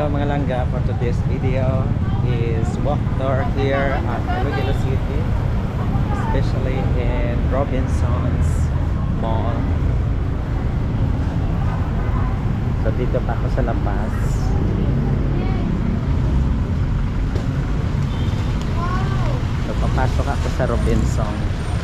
Hello mga langga, for today's video is walk tour here at Iloilo City, especially in Robinson's Mall. So dito pa ako sa labas. So papasok ako sa Robinson.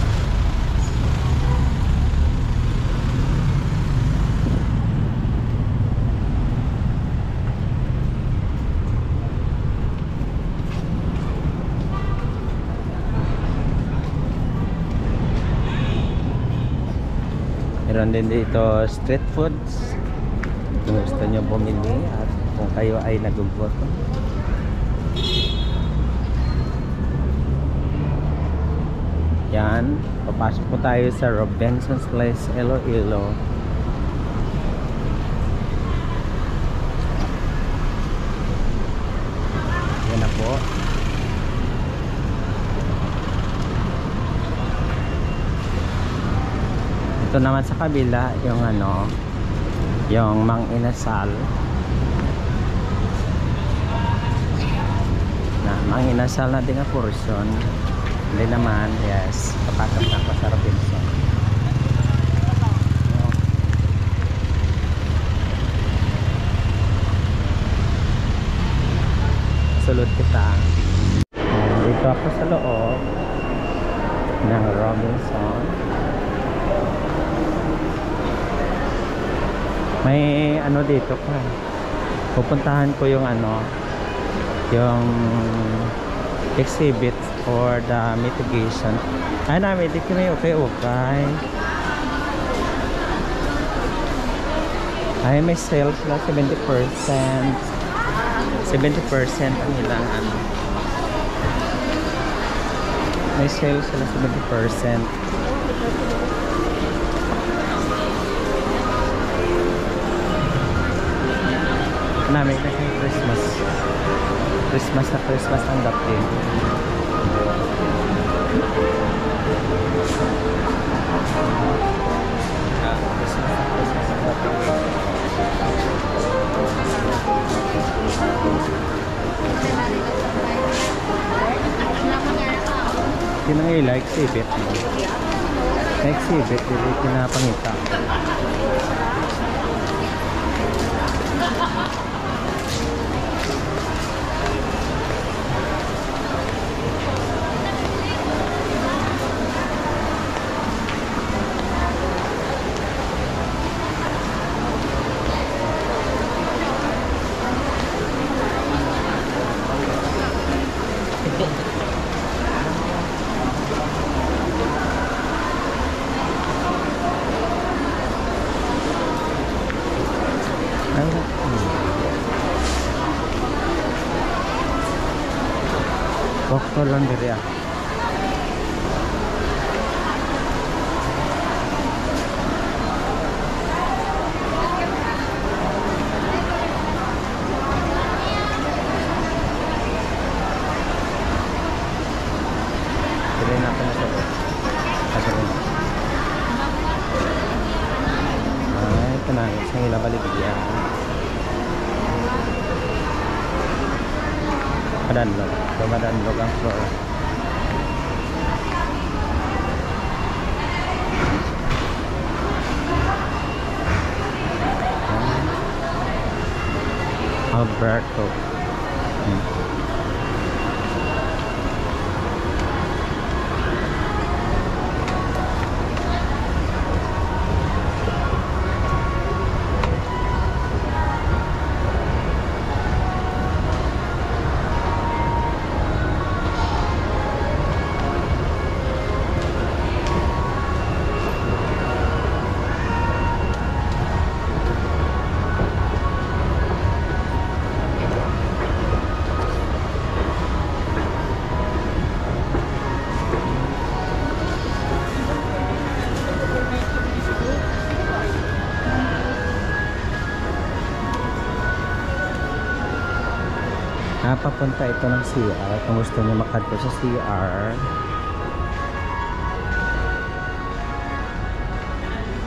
Meron din dito street foods kung gusto nyo bumili at kung kayo ay nagugutom. Yan, papasok po tayo sa Robinson's Place Iloilo. Yan na po. Ito naman sa kabila yung yung Mang Inasal na Mang Inasal na din ang portion. Hindi naman, yes, papasok na ako sa Robinson. Sulod kita. Dito ako sa loob ng Robinson. May dito pa. Pupuntahan ko yung yung exhibit for the mitigation. Ay namin, di kami okay. Ay may sales na 70%. 70% ang ilang may sales na 70%. Namin kasi Christmas ang dating. Kinang like exhibit mo. Exhibit dili kinapangita. Waktu lang diri ah. Dili na ako na sa ay, kanangit sa ila balik diya. Madanlog ang floor. Alberto. Papunta ito ng CR. Kung gusto nyo makadto sa CR,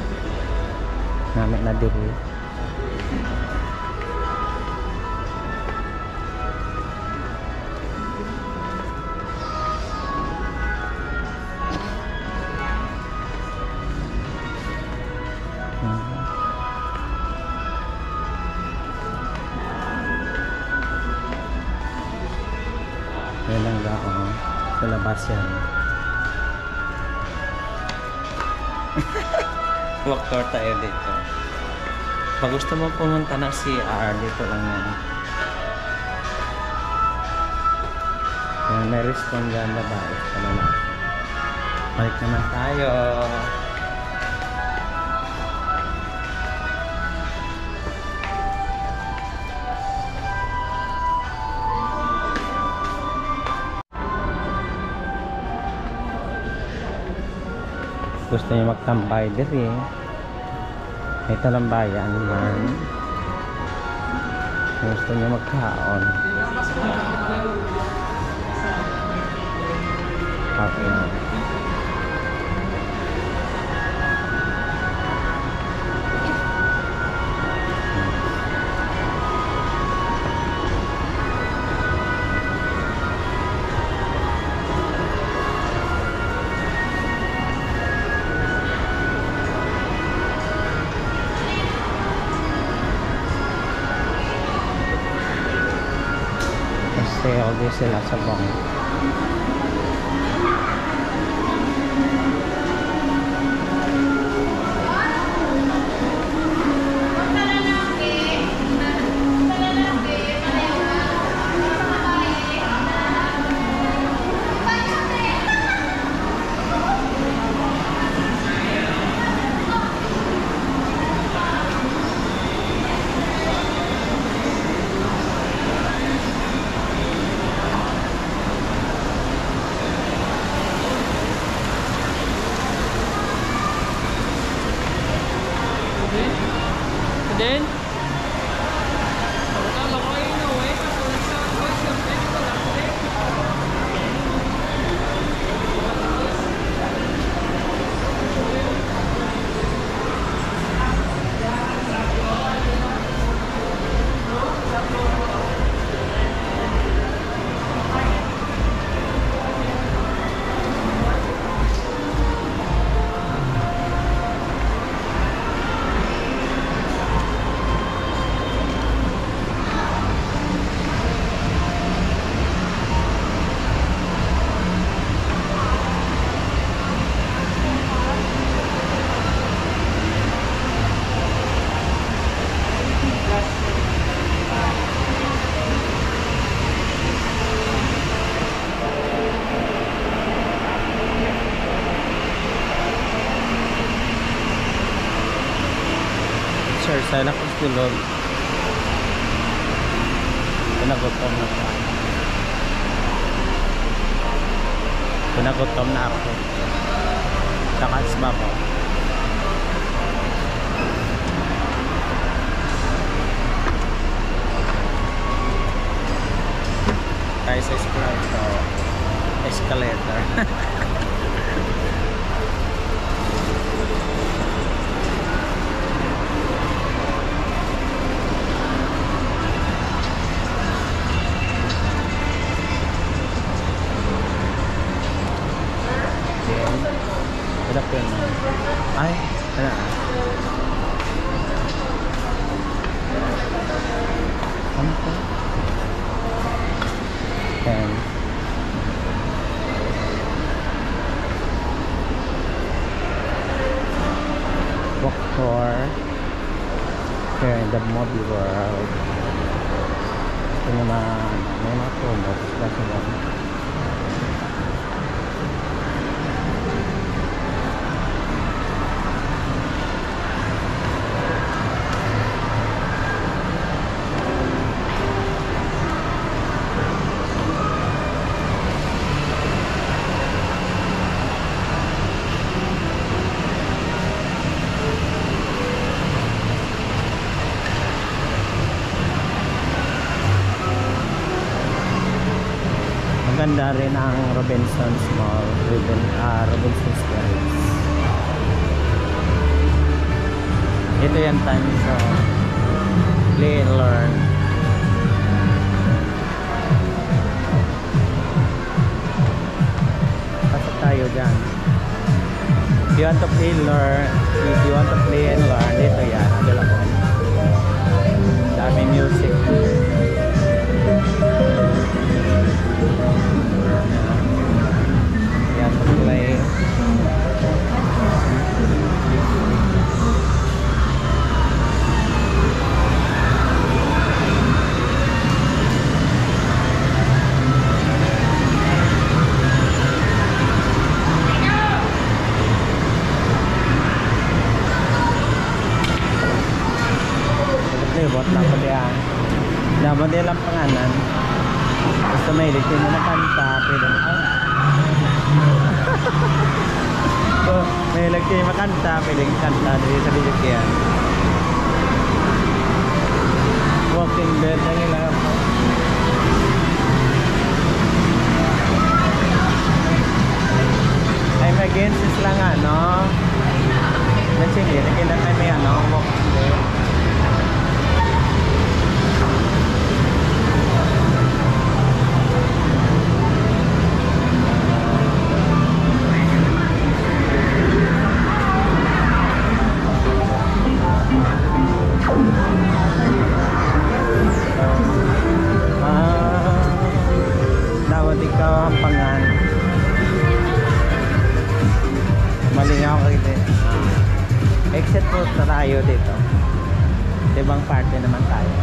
namin na diri. Sa labas yan. Walk tour tayo dito. Pag gusto mo pumunta ng CR, dito lang yan. Yan, may restaurant dyan babae. Balik naman tayo. Gusto niyo magtambay diri. Ito lang bayan man. Gusto niyo magkaon. Okay. Sale din sila sa bang. Then Sana ko tulog. Pinagutom na ako. Pinagutom na ako. Takas ba po? Tayo sa escalator. Ay, ano? Ano to? And walk tour here in the movie world. Ito naman, may mga promo. Maganda rin ang Robinson's Mall, Robinson's Gerrys. Ito yung time sa play and learn. Pasok tayo dyan. If you want to play and learn, dito yan. Available. Dami music. Model ang pangalan. Gusto may ilig mo na kanta, pwede na. So, may ilig kayo makanta, pwede kanta dito sa bibigyan. Walking bed na nila. I'm against this lang ano. Sige, nakita kami ano, walking bed. Dapat ikaw ang pangan. Malingaw ka dito. Exit po tayo dito. Ibang parte naman tayo.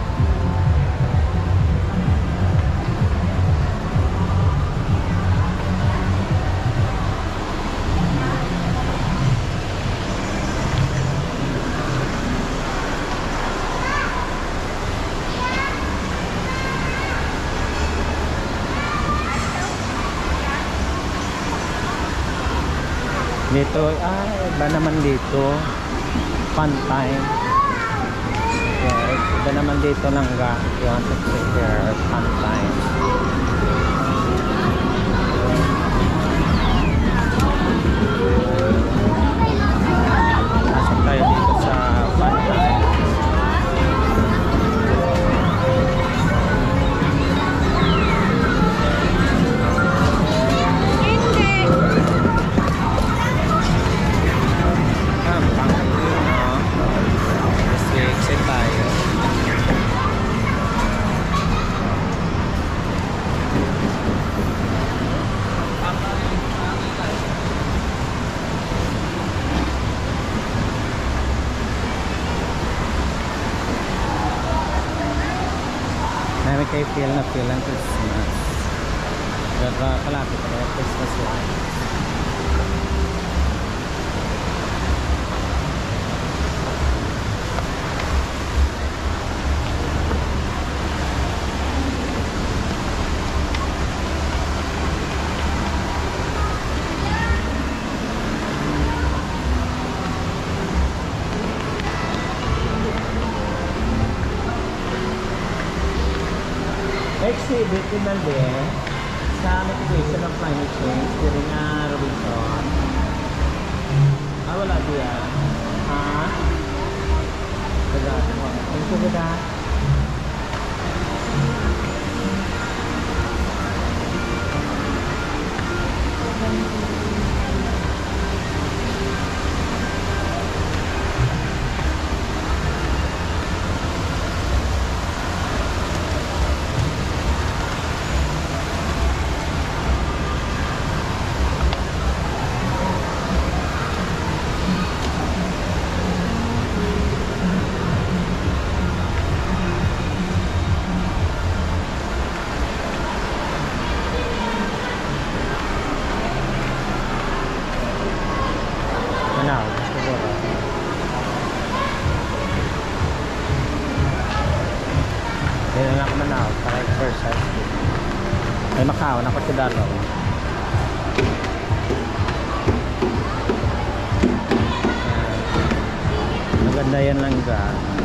Dito, iba naman dito. Fun time. Yes, iba naman dito lang ga. You want to prepare fun time. Pasok tayo dito sa fun time. Namin kayo feel na feel ang Christmas. Kalapit na yung Christmas lights. Exhibit din din sa mitigation of climate change dito nga Robinson. Wala diyan. Thank you, Buddha. Dito na ako manaw para exercise. Ay makaw na ko si Dalaw. Maganda yan lang ga.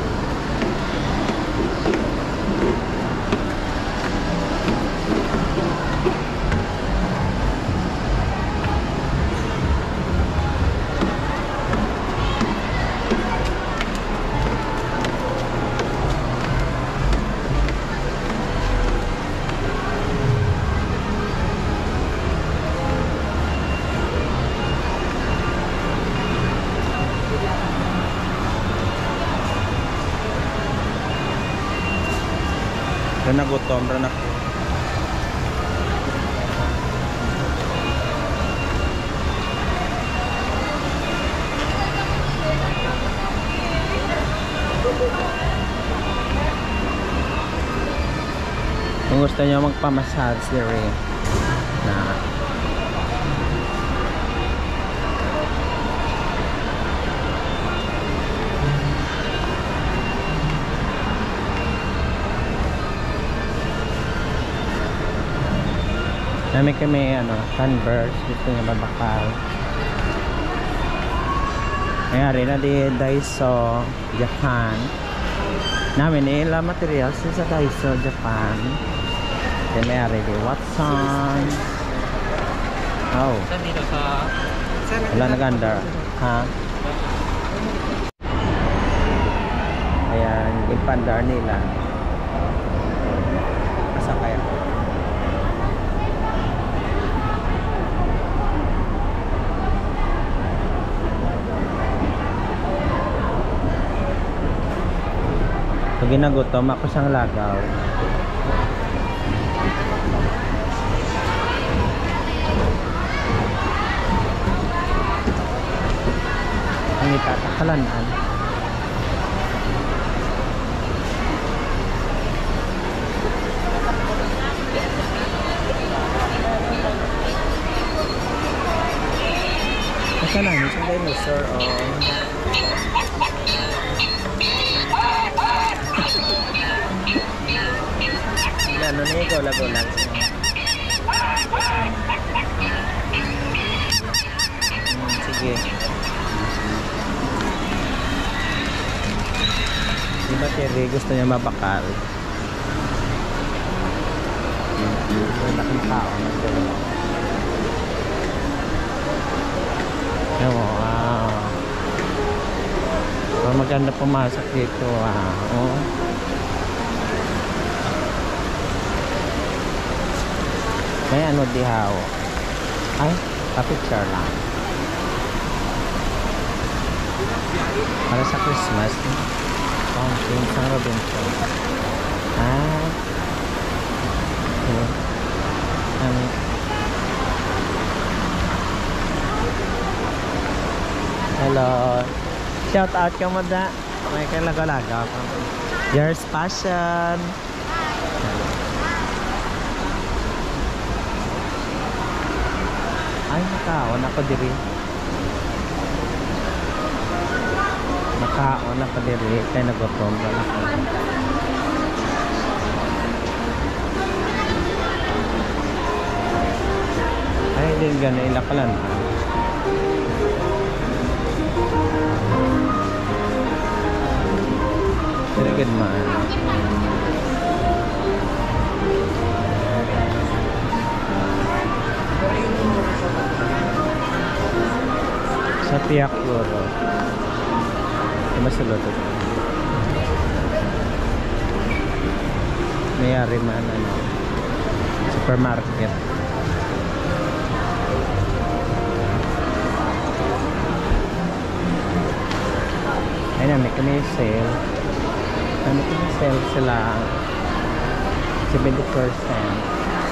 Nagutom rin ako. Kung gusto nyo magpamassage dire na Namin kami ano, Converse, gusto niya babakal. Mayari na di Daiso, Japan. Namin ila materials sa Daiso, Japan. Then mayari di Watson. Oh. Wala nag-under. Ha? Ayan, yung pandar nila. Asa kaya? Pag ginagutom, ako siyang lagaw. Ang itatakalanaan. Asa lang, isang dinosaur o... Ano na ikaw, lago-lag. Sige. Diba Terry, gusto niya mabakal? Laking tao. Wow. Maganda pumasok dito. Wow. May ano dihaw. Ay, pa-picture lang. Para sa Christmas. Fountain San Robinson. Hello. Shout out ka mo da. May kailaga-laga. Gerrys Passion. Ay, nakaon ako diri. Nakaon ako diri. Kaya nagutom na ako. Ay, din gano'n ilakalan. Very good man. Sa tiyak loro. Masulot ito. Mayari man ano. Supermarket. Ayun na, may kami sale. May kami sale sila 70%.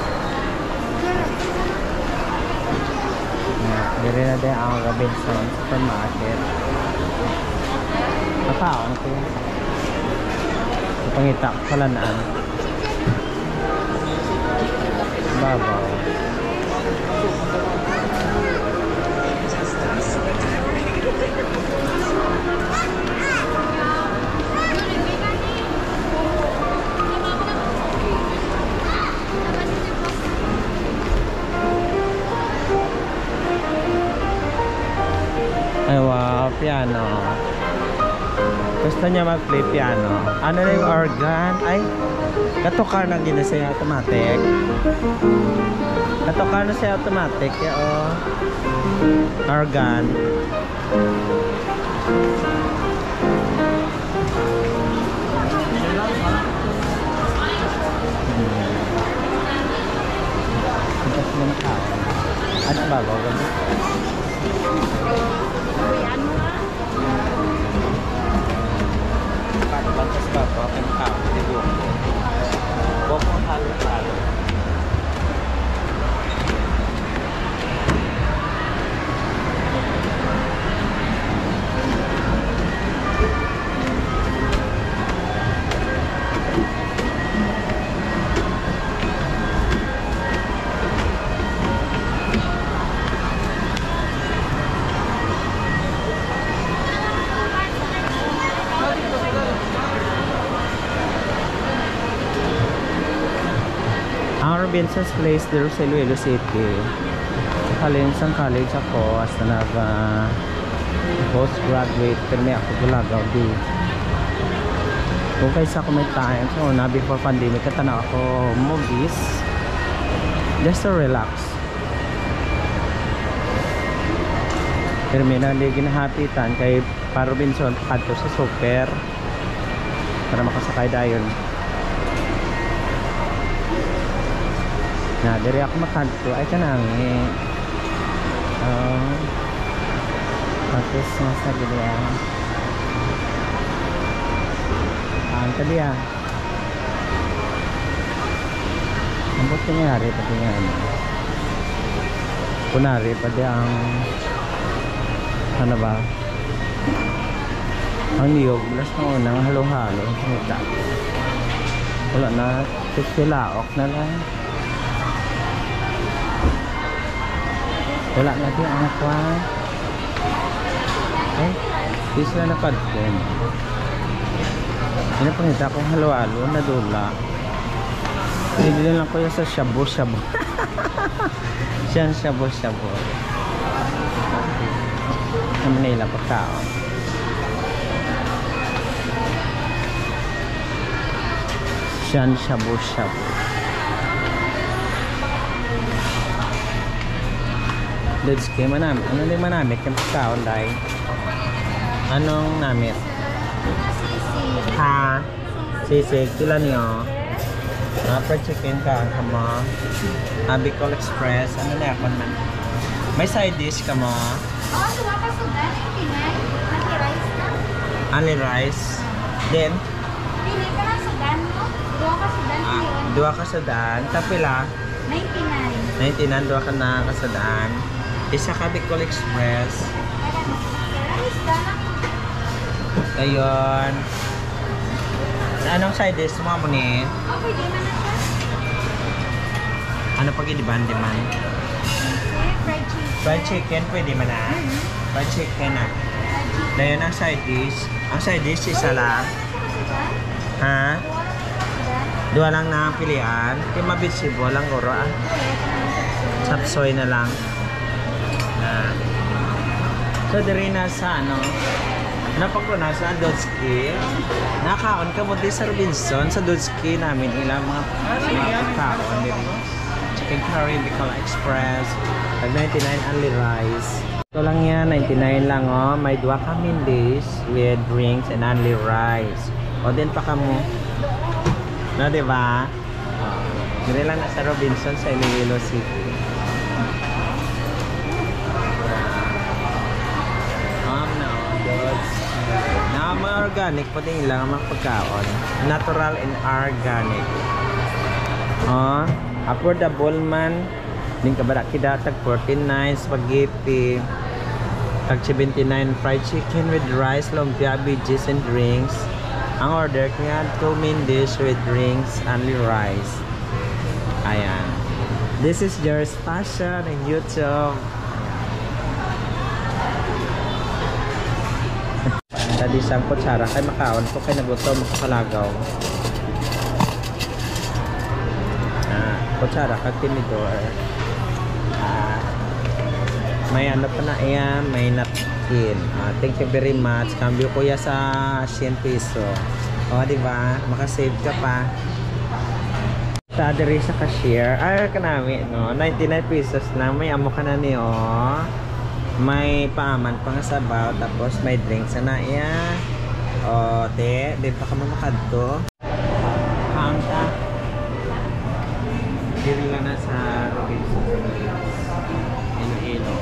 Diri na din ang Robinson Supermarket. Mataon ko yun. Pangita ko pala naan. Babaw. Ay wow, piano. Gusto niya mag-play piano. Ano na yung organ? Ay, katokar na gina siya automatic. Katokar na siya automatic. Organ. Ano ba ba? Pantas ba po? Ang tao. Huwag mo halo-halo. Robinson's Place dito sa Iloilo City. Sa college ako hasta nag postgraduate pero may ako gulagaw di. Kung kaysa ako may time, so na before pandemic katanaw ako movies just to relax. Pero may ginahapitan kay pa Robinson kadto sa super para makasakay dayon. Na diri ako makanto ay kanang tapos nasa gila ang kaliya ang buti nangyari pati nga kunari pati ang ano ba ang niyog las na unang halo-halo wala na silaok na lang wala na di ang kwan di sila nakadkon pinapangita kong halo-halo na dula hindi lang ko yung sa shabu-shabu siyang shabu-shabu sa Manila pagkaon siyang shabu-shabu Ledesma manamit. Ano din manamit yung pagkaon dahil? Anong namit? Sisig. Ha? Sisig. Sila niyo? Fried chicken ka mo. Bicol Express. Ano na ako man? May side dish ka mo? Oo, duwa ka sudan. Naki rice na. Only rice. Then? Pili ka lang sudan mo. Duwa ka sudan. Dua ka sudan. Tapila? 99. 99. Dua ka na kasadaan. Isa ka Bicol Express. Rice ka na. Ayun. Anong side dish mo ni? Okay, di man na siya. Ano pag i-demand? Fried chicken. Fried chicken, pwede man na? Fried chicken na. Dahil ang side dish. Ang side dish isa lang. Ha? Dua lang na ang pilihan. Kaya mabisibo lang guro ah. Sapsoy na lang. So diri na sa ano napagpuna sa Dodski nakaon ka mo di sa Robinson sa Dodski namin ilang mga pagkaon diri chicken curry Bicol Express tag 99 only rice ito lang yan 99 lang oh may dua kami dish with drinks and only rice o din pa kamo na diba diri lang na sa Robinson sa Iloilo City. Na mga organic pati ilang mga pagkaon natural and organic affordable man din ka ba kidatag 49 spaghetti tag 79 fried chicken with rice lumpia veggies and drinks ang order kaya 2 main dish with drinks only rice ayan this is Gerrys Fashion in YouTube. Tadi isang kutsara kay makaon ko kay nagutom makakalagaw. Kutsara kag tinidor. May ano pa na yan, may napkin. Thank you very much. Cambio kuya sa 100 piso. O, di ba? Maka-save ka pa. Sa diri sa cashier, kanami no, 99 pesos lang may amo ka na niyo. May paaman pang sabaw tapos may drinks na iya o te din pa ka mamakadto hangta diri lang na sa Robinson Iloilo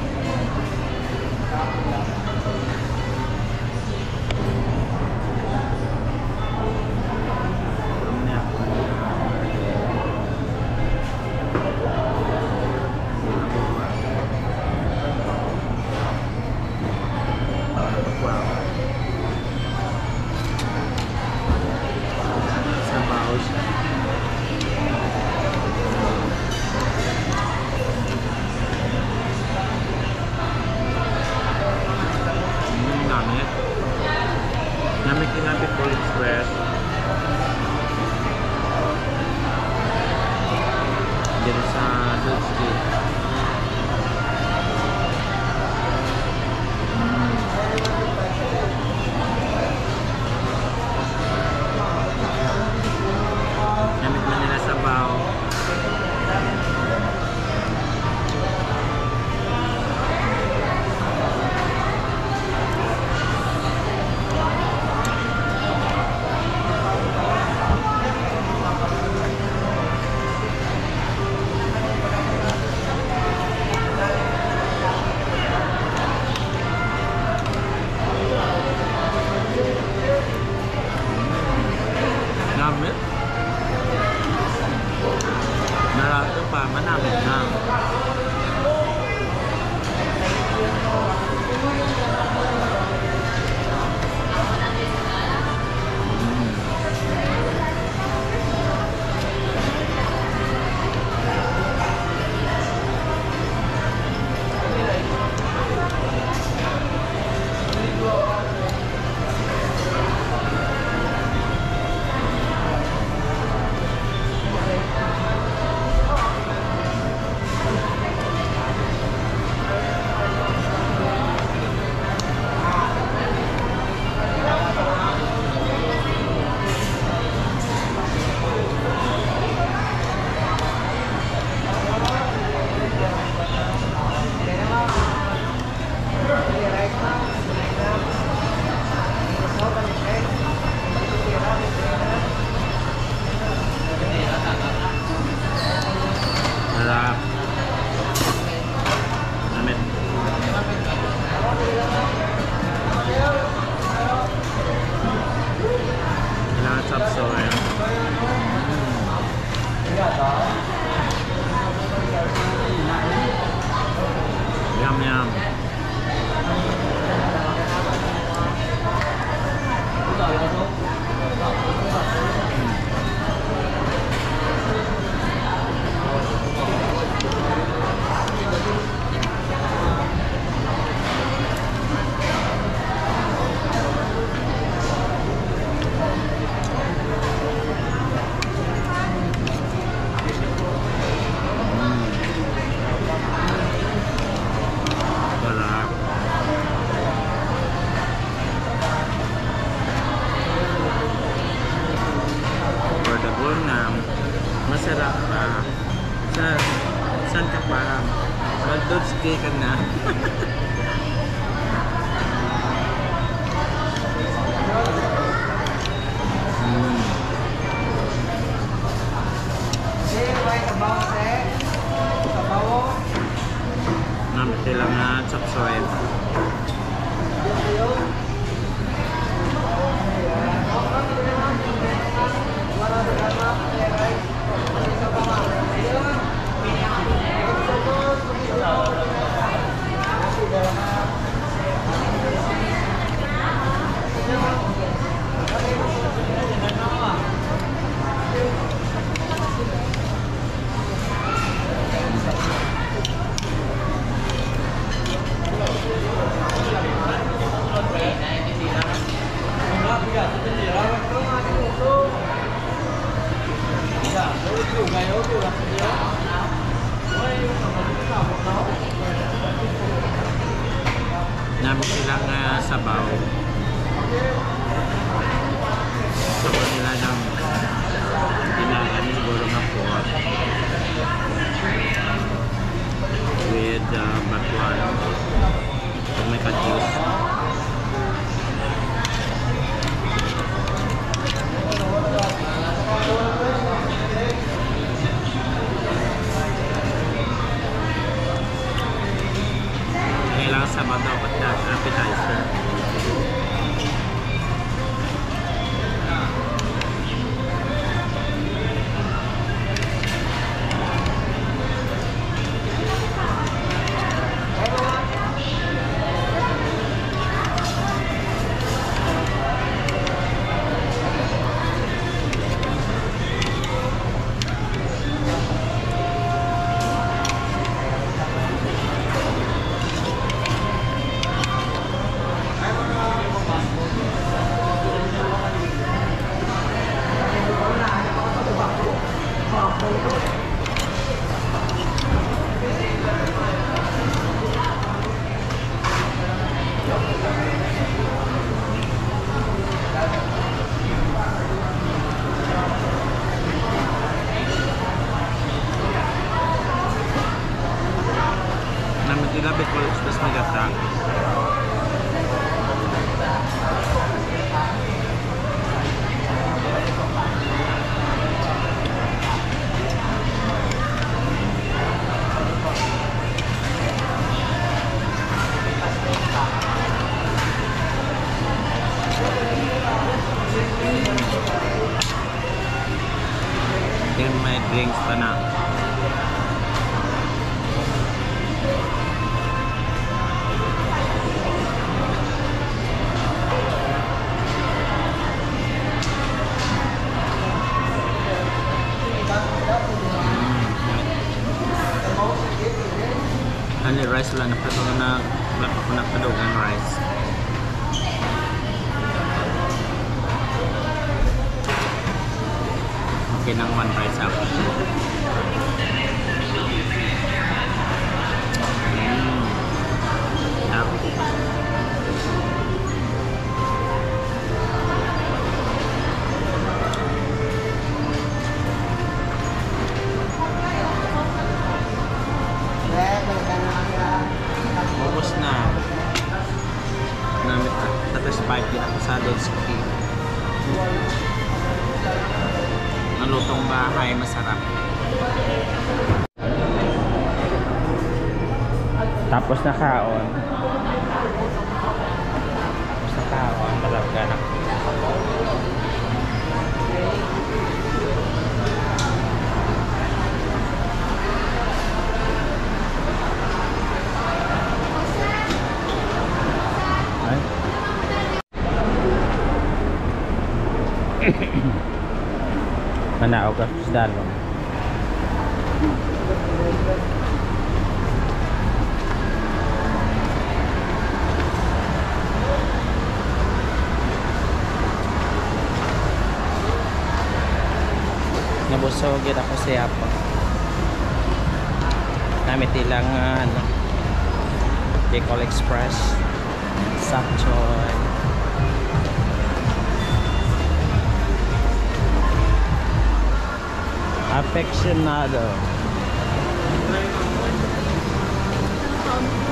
ka na. Namit sila nga chapsoy. Namin silang sabaw. Sabaw nila ng tinagan siguro na pork with batuan at may kadyos. Kailangan sabaw daw at appetizer. Nilabit ko tapos nagata. Then may drinks pa na. Only rice lang na napadugan rice. Okay nang one rice up. Ubus na. Namit na. Satisfied din ako sa Ledesma. Ang lutong bahay, masarap. Tapos na kaon. Talaga na. Manao ka sa dalong. Nabusog yun ako sa yapo. Namit ilang Bicol Express, Sakchoy. Affectionado.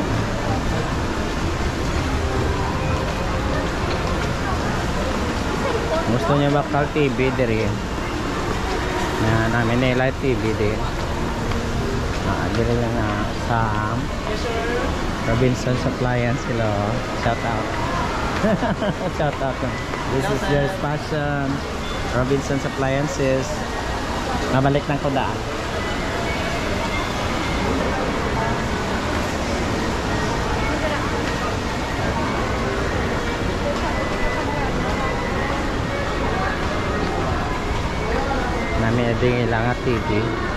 Gusto niya bakal TV diri. Na namin nila TV din. Diri lang nga sa Robinson's Appliance sila. Shout out. Shout out. This is Gerrys Fashion. Robinson's Appliances. Mabalik ng kuda. Namin din ilang TV.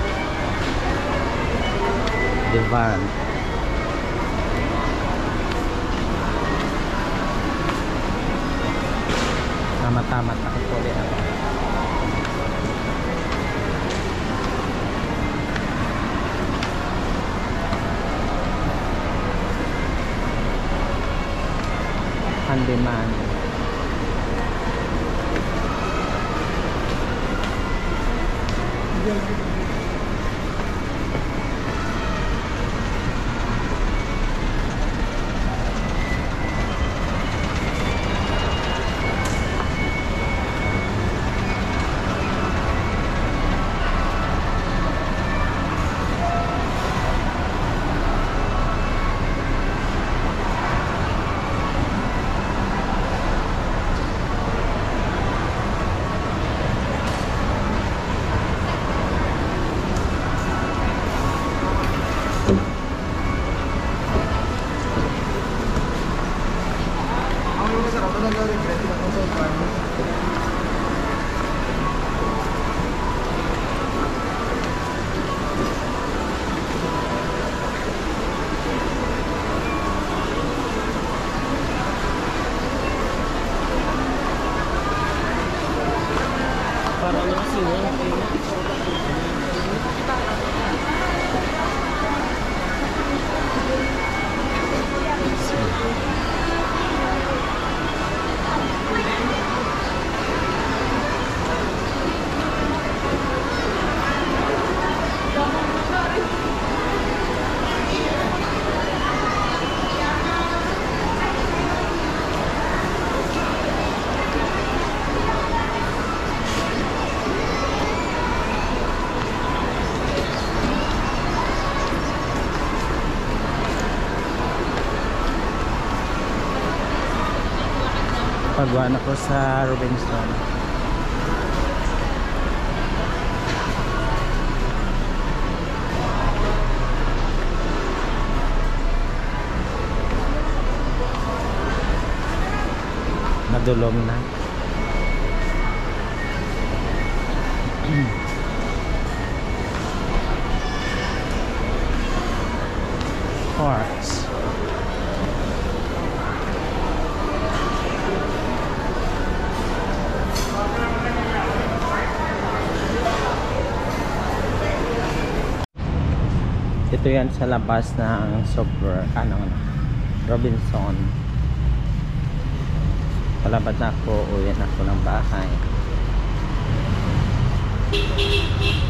Divan. Tama-tama takot po din ako. Handyman. Pagwan ako sa Robinson. Nadulong na. Parks. Ito yan sa labas ng Robinson. Palabas na ako, uwi na ako ng bahay.